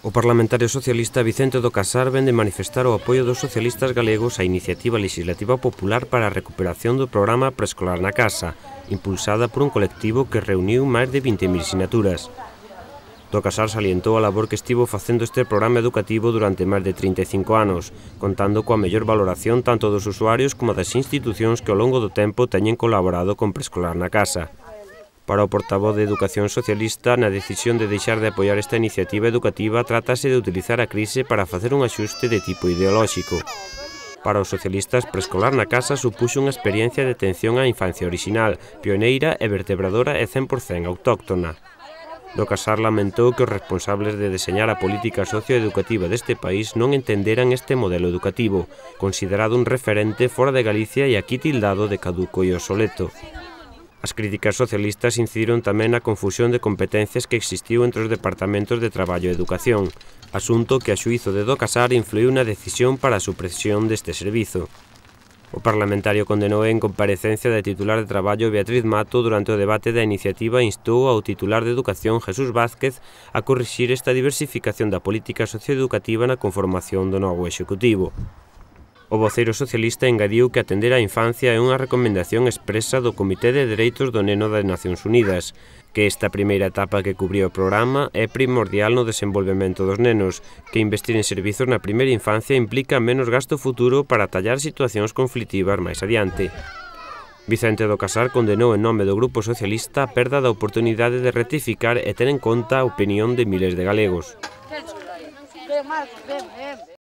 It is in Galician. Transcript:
O parlamentario socialista Vicente do Casar vén de manifestar o apoio dos socialistas galegos á iniciativa legislativa popular para a recuperación do programa Preescolar na Casa, impulsada por un colectivo que reuniu máis de 20.000 sinaturas. Do Casar salientou a labor que estivo facendo este programa educativo durante máis de 35 anos, contando coa mellor valoración tanto dos usuarios como das institucións que ao longo do tempo teñen colaborado con Preescolar na Casa. Para o portavoz de Educación Socialista, na decisión de deixar de apoiar esta iniciativa educativa trátase de utilizar a crise para facer un axuste de tipo ideolóxico. Para os socialistas, Preescolar na Casa supuxo unha experiencia de atención á infancia orixinal, pioneira e vertebradora e 100% autóctona. Do Casar lamentou que os responsables de deseñar a política socioeducativa deste país non entenderan este modelo educativo, considerado un referente fora de Galicia e aquí tildado de caduco e obsoleto. As críticas socialistas incidiron tamén na confusión de competencias que existiu entre os departamentos de Traballo e Educación, asunto que a xuízo de Do Casar influiu na decisión para a supresión deste servizo. O parlamentario condenou en comparecencia da titular de Traballo Beatriz Mato durante o debate da iniciativa e instou ao titular de Educación Jesús Vázquez a corrixir esta diversificación da política socioeducativa na conformación do novo executivo. O voceiro socialista engadiu que atender á infancia é unha recomendación expresa do Comité de Dereitos do Neno das Nacións Unidas, que esta primeira etapa que cubría o programa é primordial no desenvolvemento dos nenos, que investir en servizos na primeira infancia implica menos gasto futuro para atallar situacións conflitivas máis adiante. Vicente do Casar condenou en nome do Grupo Socialista a perda da oportunidade de rectificar e ter en conta a opinión de miles de galegos.